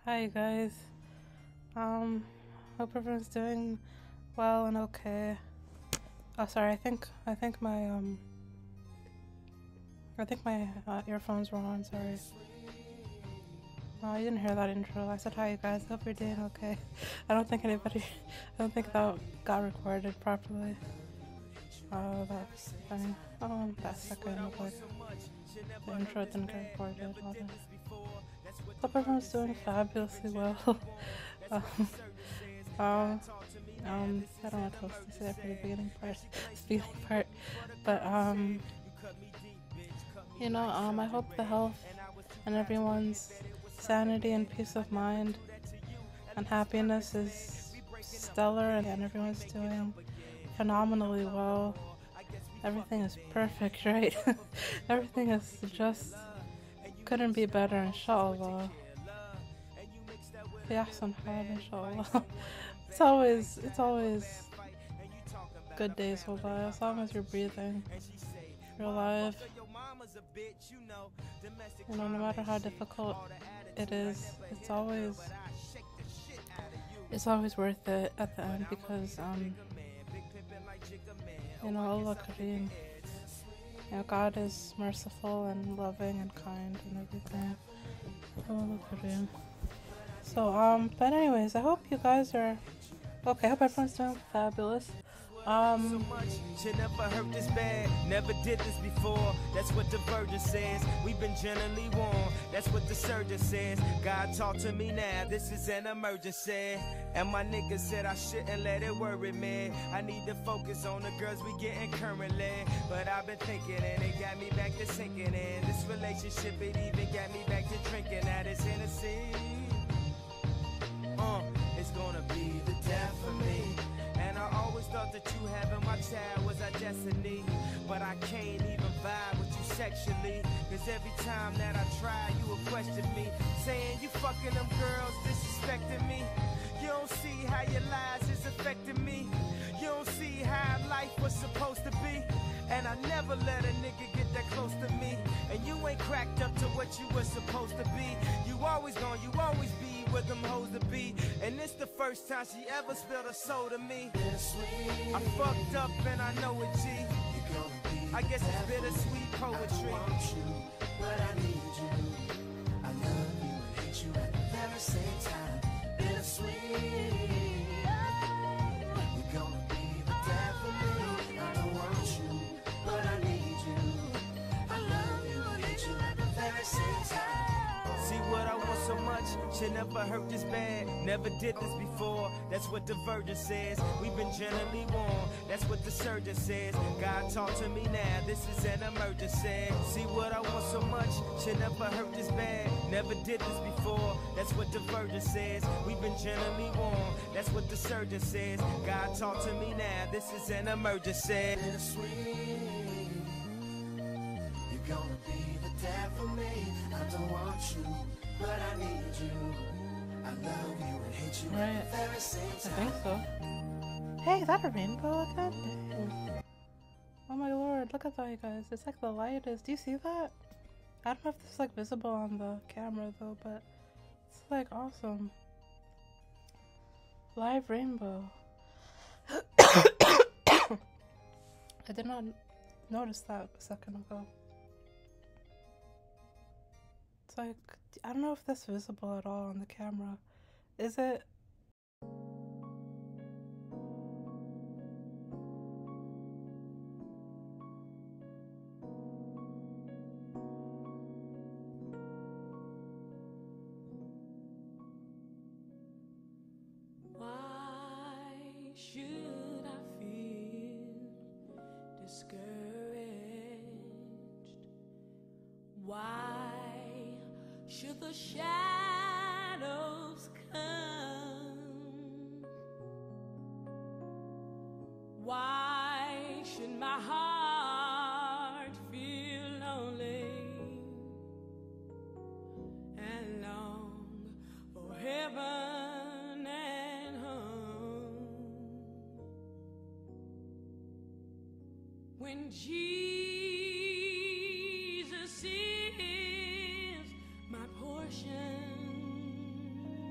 Hi guys. Um, hope everyone's doing well and okay. Oh, sorry. I think my earphones were on. Sorry. Oh, you didn't hear that intro. I said hi, you guys. Hope you're doing okay. I don't think that got recorded properly. Oh, that's funny. That second of like the intro didn't get recorded. Hope everyone's doing fabulously well. um, um, I don't know what else to say for the beginning part, but I hope the health and everyone's sanity and peace of mind and happiness is stellar, and everyone's doing phenomenally well. Everything is perfect, right? Everything is just couldn't be better, inshallah. في أحسن حال inshallah. It's always good days, wallah, as long as you're breathing, you're alive. No matter how difficult it is, it's always worth it at the end, because Allah Kareem, God is merciful and loving and kind and everything. Allah Kareem. So but anyways, I hope you guys are okay. I hope everyone's doing fabulous. So much, shit never hurt this bad, never did this before. That's what the virgin says. We've been generally warned. That's what the surgeon says. God talk to me now. This is an emergency. And my nigga said I shouldn't let it worry me. I need to focus on the girls we getting currently. But I've been thinking and it got me back to sinking in. This relationship, it even got me back to drinking at its Hennessy. It's gonna be the death for me. And I always thought that you having my child was our destiny. But I can't even vibe with you sexually. Cause every time that I try, you will question me, saying you fucking them girls, disrespecting me. You don't see how your lies is affecting me. You don't see how life was supposed to be. And I never let a nigga get that close to me. And you ain't cracked up to what you were supposed to be. You always be where them hoes to be. And it's the first time she ever spilled a soul to me. I fucked up and I know it, G. I guess it's bittersweet poetry. I want you, but I need you. I love you and hate you at the very same time. Bittersweet. You're gonna be the death of me. I don't want you, but I need you. I love you and hate you at the very same time. See what I want so much, shit never hurt this bad, never did this before. That's what the virgin says. We've been generally warned. That's what the surgeon says. God talk to me now. This is an emergency. See what I want so much, shit never hurt this bad, never did this before. That's what the virgin says. We've been generally warned. That's what the surgeon says. God talk to me now. This is an emergency. Bittersweet. You're gonna be the death for me. I don't want you, but I need you. I love you and hate you at the very same I time. think so. Hey, is that a rainbow again? Dang. Oh my lord, look at that, you guys. It's like the light is. Do you see that? I don't know if this is like visible on the camera though, but it's like awesome. Live rainbow. I did not notice that a second ago. It's like, I don't know if that's visible at all on the camera. Is it? Why should I feel discouraged? Why should the shadows come? Why should my heart feel lonely and long for heaven and home? When Jesus is my portion,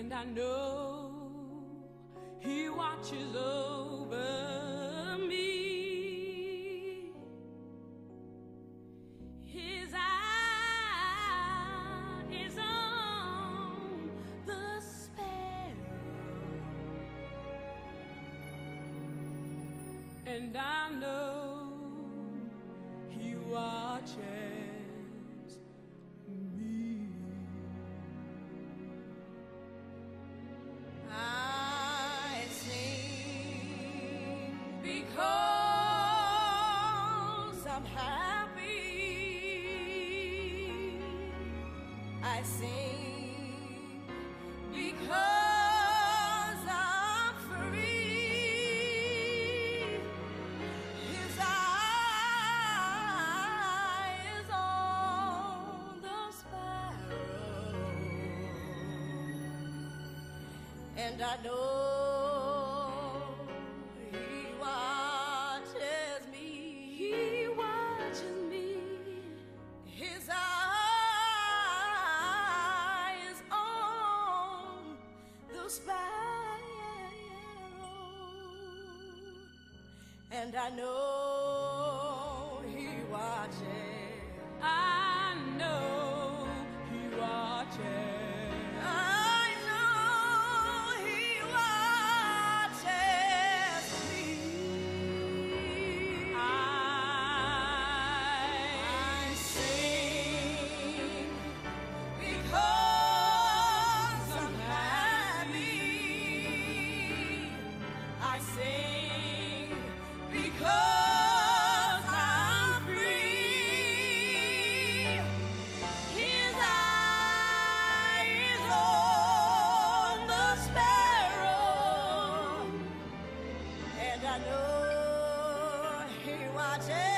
and I know He watches over me. His eye is on the sparrow, and I know He watches me. I sing because I'm happy. I sing because I'm free. His eye is on the sparrow, and I know He watches me. He watches me. His eye is on the sparrow, and I know He watches. I know He watches. I know He watches me. I sing because I'm happy. I sing because I'm free. His eye is on the sparrow, and I know He watches.